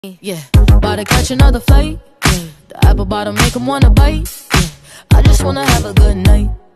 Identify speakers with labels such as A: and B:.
A: Yeah, about to catch another flight. Yeah, the apple bottom make 'em wanna bite. Yeah, I just wanna have a good night.